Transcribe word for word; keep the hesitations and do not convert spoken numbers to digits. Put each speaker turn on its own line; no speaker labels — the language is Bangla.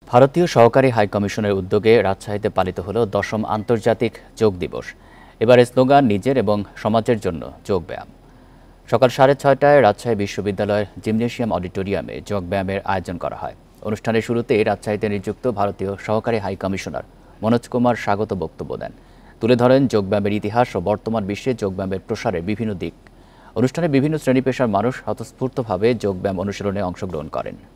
ভারতীয় সহকারী হাইকমিশনের উদ্যোগে রাজশাহীতে পালিত হলো দশম আন্তর্জাতিক যোগ দিবস। এবারে স্লোগান নিজের এবং সমাজের জন্য যোগব্যায়াম। সকাল সাড়ে ছয়টায় রাজশাহী বিশ্ববিদ্যালয়ের জিমনেশিয়াম অডিটোরিয়ামে যোগব্যায়ামের আয়োজন করা হয়। অনুষ্ঠানের শুরুতেই রাজশাহীতে নিযুক্ত ভারতীয় সহকারী হাইকমিশনার মনোজ কুমার স্বাগত বক্তব্য দেন। তুলে ধরেন যোগব্যায়ামের ইতিহাস ও বর্তমান বিশ্বে যোগব্যায়ামের প্রসারের বিভিন্ন দিক। অনুষ্ঠানে বিভিন্ন শ্রেণী পেশার মানুষ স্বতঃস্ফূর্তভাবে যোগব্যায়াম অনুশীলনে অংশগ্রহণ করেন।